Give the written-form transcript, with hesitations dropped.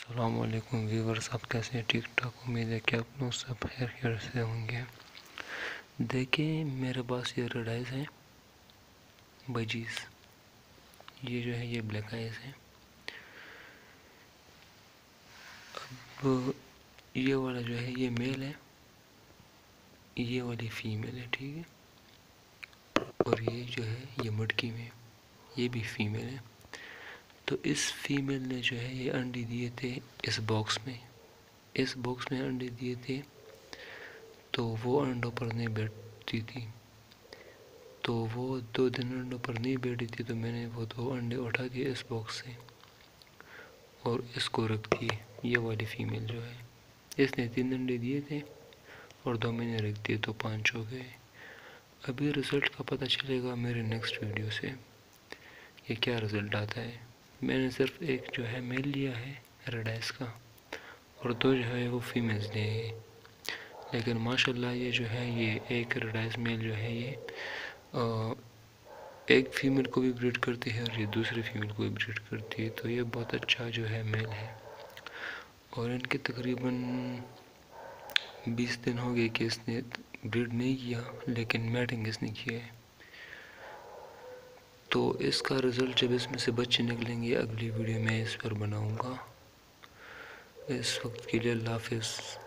अस्सलाम वालेकुम व्यूवर्स, आप कैसे हैं? ठीक ठाक। उम्मीद है कि आप लोग सब खैर से होंगे। देखिए मेरे पास ये रेड आइज है बजीज, ये जो है ये ब्लैक आइज है। अब ये वाला जो है ये मेल है, ये वाली फीमेल है, ठीक है। और ये जो है ये मटकी में ये भी फीमेल है। तो इस फीमेल ने जो है ये अंडे दिए थे इस बॉक्स में अंडे दिए थे। तो वो अंडों पर नहीं बैठती थी, तो वो 2 दिन अंडों पर नहीं बैठी थी। तो मैंने वो 2 अंडे उठा के इस बॉक्स से और इसको रख दिए। ये वाली फीमेल जो है इसने 3 अंडे दिए थे और 2 मैंने रख दिए, तो 5 हो गए। अभी रिज़ल्ट का पता चलेगा मेरे नेक्स्ट वीडियो से कि क्या रिज़ल्ट आता है। मैंने सिर्फ एक जो है मेल लिया है रेड आइज का और 2 जो है वो फीमेल्स लिए हैं। लेकिन माशाल्लाह ये जो है ये एक रेड आइज मेल जो है ये एक फीमेल को भी ब्रीड करती है और ये दूसरी फीमेल को भी ब्रीड करती है। तो ये बहुत अच्छा जो है मेल है। और इनके तकरीबन 20 दिन हो गए कि इसने ब्रीड नहीं किया, लेकिन मैटिंग इसने किया है। तो इसका रिज़ल्ट जब इसमें से बच्चे निकलेंगे अगली वीडियो में इस पर बनाऊंगा। इस वक्त के लिए अल्लाह हाफिज़।